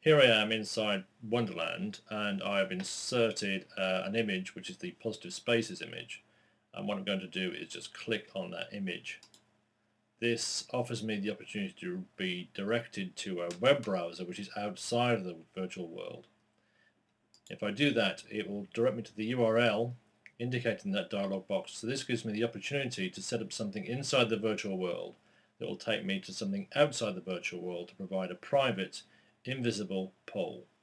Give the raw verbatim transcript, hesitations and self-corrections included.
Here I am inside Wonderland, and I've inserted uh, an image which is the positive spaces image, and what I'm going to do is just click on that image. This offers me the opportunity to be directed to a web browser which is outside of the virtual world. If I do that, it will direct me to the U R L indicating that dialog box, so this gives me the opportunity to set up something inside the virtual world that will take me to something outside the virtual world to provide a private, invisible poll.